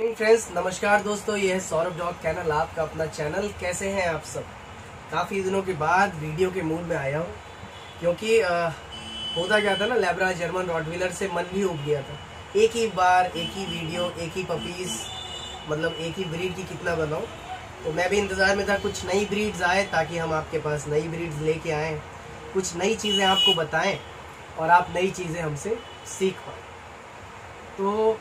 Friends नमस्कार दोस्तों, ये है सौरभ डॉग चैनल, आपका अपना चैनल। कैसे हैं आप सब? काफ़ी दिनों के बाद वीडियो के मूड में आया हूँ क्योंकि होता क्या था ना, लैब्रा जर्मन रॉटवीलर से मन भी उब गया था। एक ही बार एक ही वीडियो, एक ही पपीज़, मतलब एक ही ब्रीड की कितना बनाऊँ। तो मैं भी इंतज़ार में था कुछ नई ब्रीड्स आए ताकि हम आपके पास नई ब्रीड्स लेके आएँ, कुछ नई चीज़ें आपको बताएँ और आप नई चीज़ें हमसे सीख पाएँ। तो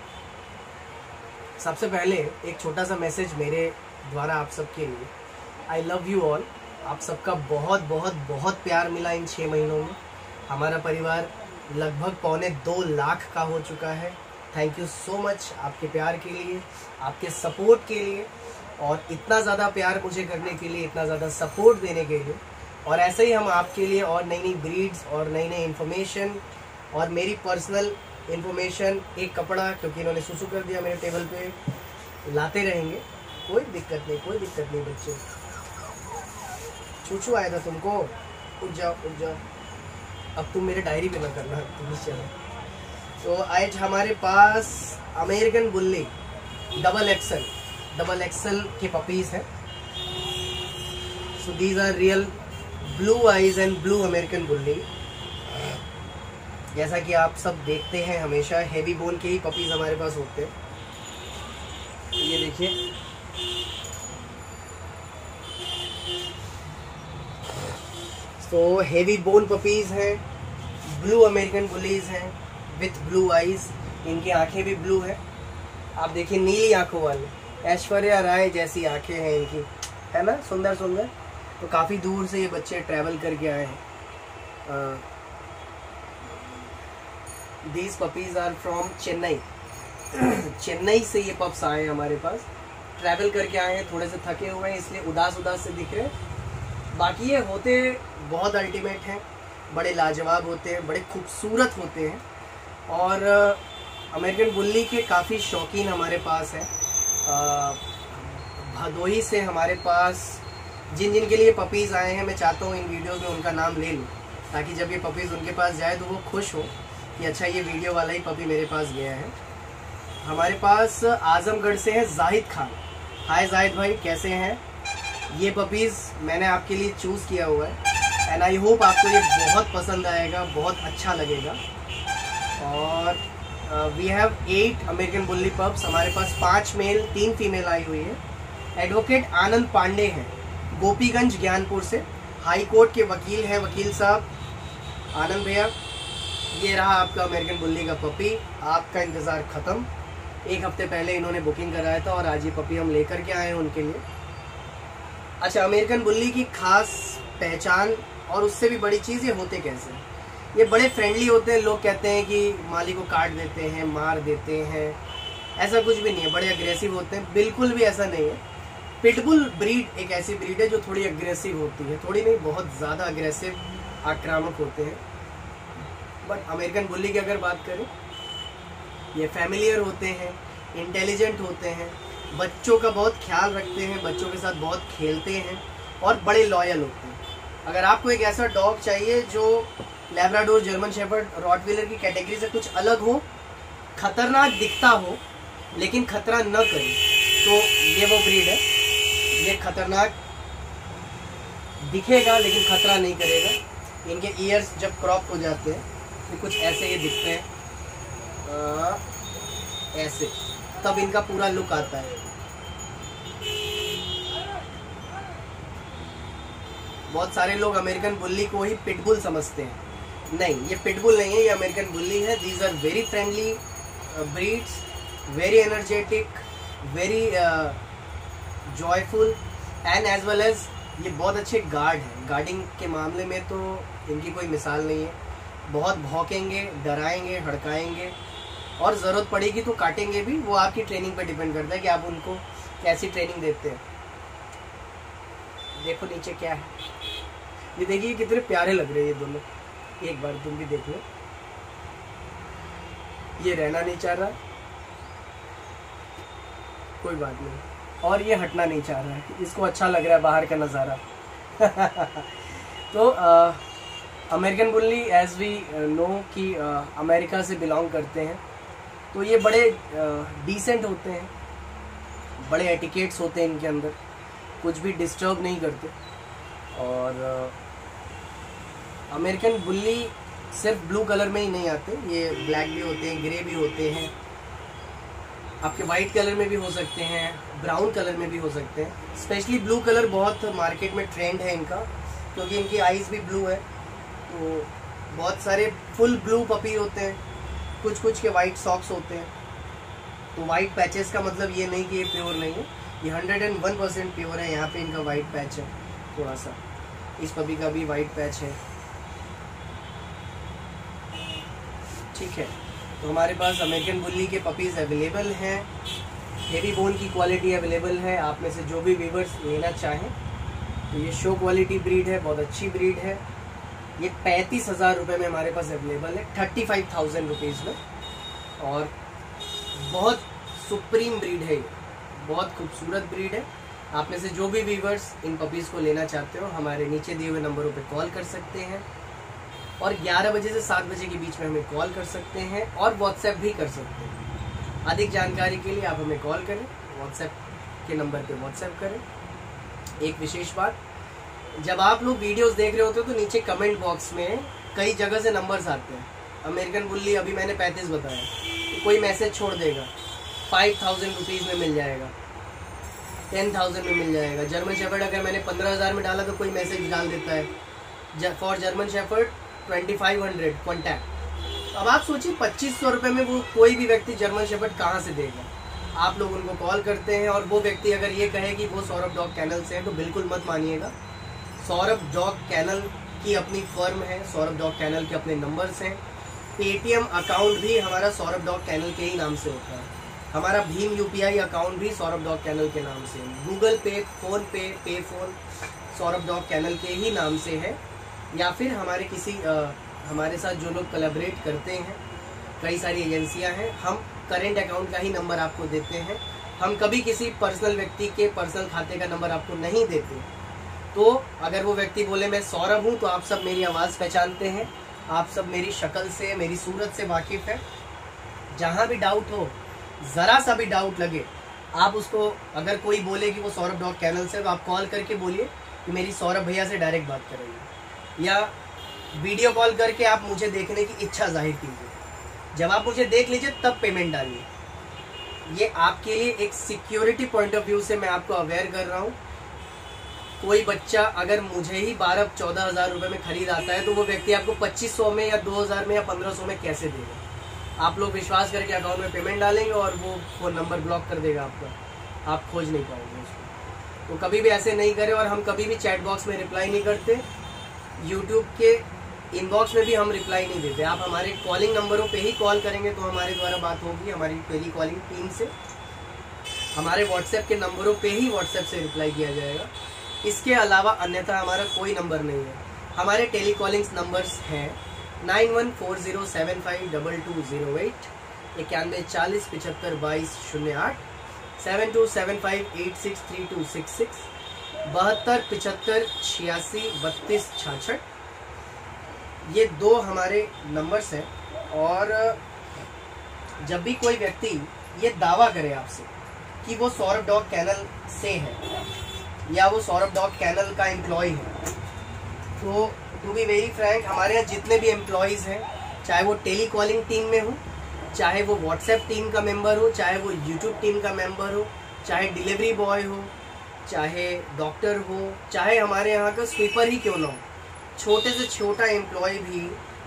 सबसे पहले एक छोटा सा मैसेज मेरे द्वारा आप सबके लिए। I love you all. आप सबका बहुत बहुत बहुत प्यार मिला इन 6 महीनों में। हमारा परिवार लगभग 2.25 लाख का हो चुका है। थैंक यू सो मच आपके प्यार के लिए, आपके सपोर्ट के लिए, और इतना ज़्यादा प्यार मुझे करने के लिए, इतना ज़्यादा सपोर्ट देने के लिए। और ऐसे ही हम आपके लिए और नई नई ब्रीड्स और नई नई इन्फॉर्मेशन और मेरी पर्सनल इन्फॉर्मेशन, एक कपड़ा क्योंकि इन्होंने सुसु कर दिया मेरे टेबल पे, लाते रहेंगे। कोई दिक्कत नहीं, कोई दिक्कत नहीं बच्चे। छूछू आया था तुमको, उठ जाओ उठ जाओ। अब तुम मेरे डायरी पे ना करना, तुम चलो। तो आज हमारे पास अमेरिकन बुल्ली डबल एक्सल के पपीज हैं। So these are real blue eyes and blue American bully. जैसा कि आप सब देखते हैं, हमेशा हेवी बोन के ही पपीज हमारे पास होते हैं। ये देखिए, तो हेवी बोन पपीज हैं, ब्लू अमेरिकन बुलीज हैं विथ ब्लू आईज। इनकी आंखें भी ब्लू है। आप देखिए, नीली आंखों वाले, ऐश्वर्या राय जैसी आंखें हैं इनकी, है ना, सुंदर सुंदर। तो काफ़ी दूर से ये बच्चे ट्रैवल करके आए हैं। These puppies are from Chennai. Chennai से ये पप्स आए हैं हमारे पास, ट्रैवल करके आए हैं। थोड़े से थके हुए हैं इसलिए उदास से दिख रहे हैं। बाकी ये होते बहुत अल्टीमेट हैं, बड़े लाजवाब होते हैं, बड़े खूबसूरत होते हैं। और अमेरिकन बुल्ली के काफ़ी शौकीन हमारे पास हैं। भदोही से हमारे पास जिन जिन के लिए पपीज़ आए हैं, मैं चाहता हूँ इन वीडियोज़ में उनका नाम ले लूँ ताकि जब ये पपीज़ उनके पास जाए तो वो खुश हो कि अच्छा, ये वीडियो वाला ही पपी मेरे पास गया है। हमारे पास आजमगढ़ से है जाहिद खान। हाय जाहिद भाई, कैसे हैं? ये पपीज़ मैंने आपके लिए चूज़ किया हुआ है एंड आई होप आपको ये बहुत पसंद आएगा, बहुत अच्छा लगेगा। और we have 8 American bully pups. हमारे पास 5 मेल 3 फीमेल आई हुई है। एडवोकेट आनंद पांडे हैं, गोपीगंज ज्ञानपुर से, हाई कोर्ट के वकील हैं। वकील साहब आनंद भैया, ये रहा आपका अमेरिकन बुल्ली का पपी। आपका इंतज़ार ख़त्म। 1 हफ्ते पहले इन्होंने बुकिंग कराया था और आज ये पपी हम लेकर के आए हैं उनके लिए। अच्छा, अमेरिकन बुल्ली की खास पहचान और उससे भी बड़ी चीज़, ये होते कैसे? ये बड़े फ्रेंडली होते हैं। लोग कहते हैं कि माली को काट देते हैं, मार देते हैं, ऐसा कुछ भी नहीं है। बड़े अग्रेसिव होते हैं, बिल्कुल भी ऐसा नहीं है। पिटबुल ब्रीड एक ऐसी ब्रीड है जो थोड़ी अग्रेसिव होती है, थोड़ी नहीं, बहुत ज़्यादा अग्रेसिव, आक्रामक होते हैं। बट अमेरिकन बुल्ली की अगर बात करें, ये फैमिलियर होते हैं, इंटेलिजेंट होते हैं, बच्चों का बहुत ख्याल रखते हैं, बच्चों के साथ बहुत खेलते हैं और बड़े लॉयल होते हैं। अगर आपको एक ऐसा डॉग चाहिए जो लैब्राडोर, जर्मन शेफर्ड, रॉटवीलर की कैटेगरी से कुछ अलग हो, खतरनाक दिखता हो लेकिन खतरा न करे, तो ये वो ब्रीड है। ये खतरनाक दिखेगा लेकिन खतरा नहीं करेगा। इनके ईयर्स जब क्रॉप हो जाते हैं तो कुछ ऐसे ही दिखते हैं, ऐसे, तब इनका पूरा लुक आता है। बहुत सारे लोग अमेरिकन बुल्ली को ही पिटबुल समझते हैं। नहीं, ये पिटबुल नहीं है, ये अमेरिकन बुल्ली है। These are very friendly breeds, very energetic, very joyful and as well as ये बहुत अच्छे गार्ड हैं। गार्डिंग के मामले में तो इनकी कोई मिसाल नहीं है। बहुत भौंकेंगे, डराएंगे, हड़काएंगे और ज़रूरत पड़ेगी तो काटेंगे भी। वो आपकी ट्रेनिंग पर डिपेंड करता है कि आप उनको कैसी ट्रेनिंग देते हैं। देखो नीचे क्या है, ये देखिए कितने प्यारे लग रहे हैं ये दोनों। एक बार तुम भी देख लो। ये रहना नहीं चाह रहा, कोई बात नहीं, और ये हटना नहीं चाह रहा है, इसको अच्छा लग रहा है बाहर का नज़ारा। तो American bully as we know कि अमेरिका से बिलोंग करते हैं तो ये बड़े डिसेंट होते हैं, बड़े एटिकेट्स होते हैं इनके अंदर, कुछ भी डिस्टर्ब नहीं करते। और अमेरिकन बुल्ली सिर्फ ब्लू कलर में ही नहीं आते, ये ब्लैक भी होते हैं, ग्रे भी होते हैं, आपके वाइट कलर में भी हो सकते हैं, ब्राउन कलर में भी हो सकते हैं। स्पेशली ब्लू कलर बहुत मार्केट में ट्रेंड है इनका, क्योंकि इनकी आईज भी ब्लू है। तो बहुत सारे फुल ब्लू पपी होते हैं, कुछ कुछ के वाइट सॉक्स होते हैं। तो वाइट पैचेस का मतलब ये नहीं कि ये प्योर नहीं है, ये 101% प्योर है। यहाँ पे इनका वाइट पैच है, थोड़ा सा इस पपी का भी वाइट पैच है, ठीक है। तो हमारे पास अमेरिकन बुल्ली के पपीज़ अवेलेबल हैं, हेवी बोन की क्वालिटी अवेलेबल है। आप में से जो भी व्यूअर्स लेना चाहें तो ये शो क्वालिटी ब्रीड है, बहुत अच्छी ब्रीड है। ये 35,000 रुपये में हमारे पास अवेलेबल है, 35,000 रुपीज़ में। और बहुत सुप्रीम ब्रीड है ये, बहुत खूबसूरत ब्रीड है। आप में से जो भी व्यूअर्स इन पपीज़ को लेना चाहते हो हमारे नीचे दिए हुए नंबरों पे कॉल कर सकते हैं, और 11 बजे से 7 बजे के बीच में हमें कॉल कर सकते हैं, और व्हाट्सएप भी कर सकते हैं। अधिक जानकारी के लिए आप हमें कॉल करें, व्हाट्सएप के नंबर पे व्हाट्सएप करें। एक विशेष बात, जब आप लोग वीडियोस देख रहे होते हो तो नीचे कमेंट बॉक्स में कई जगह से नंबर्स आते हैं। अमेरिकन बुल्ली अभी मैंने 35 बताया, तो कोई मैसेज छोड़ देगा 5,000 रुपीज़ में मिल जाएगा, 10,000 में मिल जाएगा। जर्मन शेफर्ड अगर मैंने 15,000 में डाला तो कोई मैसेज डाल देता है फॉर जर्मन शेफर्ड 2500 कॉन्टैक्ट। अब आप सोचिए 2500 रुपये में वो कोई भी व्यक्ति जर्मन शेफर्ड कहाँ से देगा। आप लोग उनको कॉल करते हैं, और वो व्यक्ति अगर ये कहे कि वो सौरभ डॉग कैनल से है तो बिल्कुल मत मानिएगा। सौरभ डॉग कैनल की अपनी फर्म है, सौरभ डॉग कैनल के अपने नंबर्स हैं। पेटीएम अकाउंट भी हमारा सौरभ डॉग कैनल के ही नाम से होता है, हमारा भीम UPI अकाउंट भी सौरभ डॉग कैनल के नाम से है, गूगल पे, फोन पे, पे फोन सौरभ डॉग कैनल के ही नाम से है। या फिर हमारे किसी हमारे साथ जो लोग कोलैबोरेट करते हैं, कई सारी एजेंसियां हैं, हम करेंट अकाउंट का ही नंबर आपको देते हैं। हम कभी किसी पर्सनल व्यक्ति के पर्सनल खाते का नंबर आपको नहीं देते। तो अगर वो व्यक्ति बोले मैं सौरभ हूँ, तो आप सब मेरी आवाज़ पहचानते हैं, आप सब मेरी शक्ल से, मेरी सूरत से वाकिफ़ है। जहाँ भी डाउट हो, ज़रा सा भी डाउट लगे, आप उसको, अगर कोई बोले कि वो सौरभ डॉग कैनल से, तो आप कॉल करके बोलिए कि मेरी सौरभ भैया से डायरेक्ट बात कर रही है, या वीडियो कॉल करके आप मुझे देखने की इच्छा जाहिर कीजिए। जब आप मुझे देख लीजिए तब पेमेंट डालिए। ये आपके लिए एक सिक्योरिटी पॉइंट ऑफ व्यू से मैं आपको अवेयर कर रहा हूँ। कोई बच्चा अगर मुझे ही 12-14 हज़ार रुपये में खरीद आता है, तो वो व्यक्ति आपको 2500 में या 2000 में या 1500 में कैसे देगा। आप लोग विश्वास करके अकाउंट में पेमेंट डालेंगे और वो फ़ोन नंबर ब्लॉक कर देगा आपका, आप खोज नहीं पाओगे उसको। तो कभी भी ऐसे नहीं करें। और हम कभी भी चैट बॉक्स में रिप्लाई नहीं करते, यूट्यूब के इनबॉक्स में भी हम रिप्लाई नहीं देते। आप हमारे कॉलिंग नंबरों पे ही कॉल करेंगे तो हमारे द्वारा बात होगी, हमारी टेली कॉलिंग टीम से। हमारे व्हाट्सएप के नंबरों पे ही व्हाट्सएप से रिप्लाई किया जाएगा। इसके अलावा अन्यथा हमारा कोई नंबर नहीं है। हमारे टेली कॉलिंग्स नंबर्स हैं 9140752208, 9140752208, 7275863266, 7275863266। ये 2 हमारे नंबर्स हैं। और जब भी कोई व्यक्ति ये दावा करे आपसे कि वो सौरभ डॉग कैनल से है या वो सौरभ डॉग कैनल का एम्प्लॉय है, तो टू बी वेरी फ्रैंक, हमारे यहाँ जितने भी एम्प्लॉयज़ हैं, चाहे वो टेली कॉलिंग टीम में हो, चाहे वो व्हाट्सएप टीम का मेंबर हो, चाहे वो यूट्यूब टीम का मेंबर हो, चाहे डिलीवरी बॉय हो, चाहे डॉक्टर हो, चाहे हमारे यहाँ का स्वीपर ही क्यों ना हो, छोटे से छोटा एम्प्लॉय भी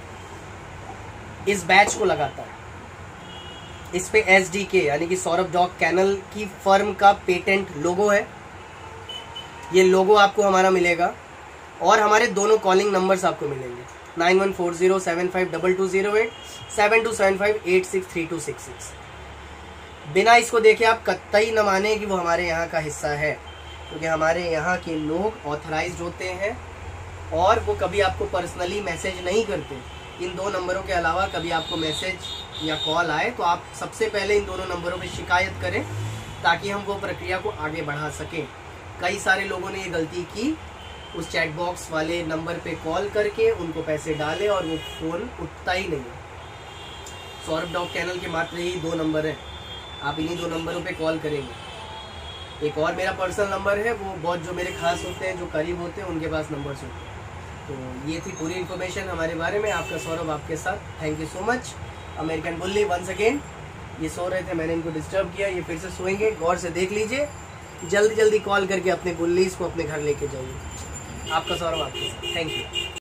इस बैच को लगाता है। इस पे SDK यानी कि सौरभ डॉग कैनल की फर्म का पेटेंट लोगो है। ये लोगो आपको हमारा मिलेगा और हमारे दोनों कॉलिंग नंबर्स आपको मिलेंगे 9140752208, 7275863266। बिना इसको देखे आप कतई न माने कि वो हमारे यहाँ का हिस्सा है, क्योंकि हमारे यहाँ के लोग ऑथराइज्ड होते हैं और वो कभी आपको पर्सनली मैसेज नहीं करते। इन 2 नंबरों के अलावा कभी आपको मैसेज या कॉल आए तो आप सबसे पहले इन दोनों नंबरों पे शिकायत करें, ताकि हम वो प्रक्रिया को आगे बढ़ा सकें। कई सारे लोगों ने ये गलती की, उस चैट बॉक्स वाले नंबर पे कॉल करके उनको पैसे डाले और वो फ़ोन उठता ही नहीं है। सौरभ डॉग कैनल के मात्र ही 2 नंबर हैं, आप इन्हीं 2 नंबरों पे कॉल करेंगे। एक और मेरा पर्सनल नंबर है, वो बहुत जो मेरे खास होते हैं, जो करीब होते हैं, उनके पास नंबर्स होते हैं। तो ये थी पूरी इन्फॉर्मेशन हमारे बारे में। आपका सौरभ आपके साथ, thank you so much. American bully once again. ये सो रहे थे, मैंने इनको डिस्टर्ब किया, ये फिर से सोएंगे, गौर से देख लीजिए। जल्दी जल्दी कॉल करके अपने बुल्लीज को अपने घर लेके जाइए। आपका सौरभ आपके साथ, थैंक यू।